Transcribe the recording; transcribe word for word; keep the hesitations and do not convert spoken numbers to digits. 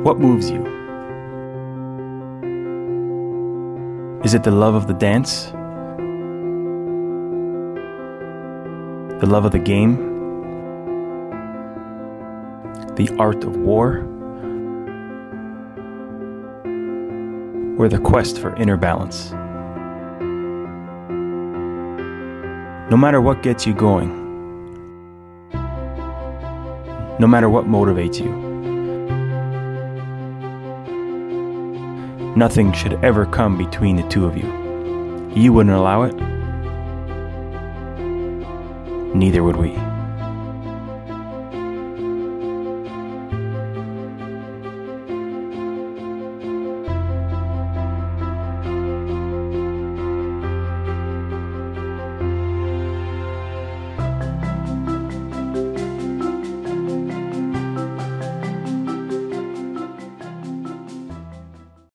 What moves you? Is it the love of the dance? The love of the game? The art of war? Or the quest for inner balance? No matter what gets you going, no matter what motivates you, nothing should ever come between the two of you. You wouldn't allow it, neither would we.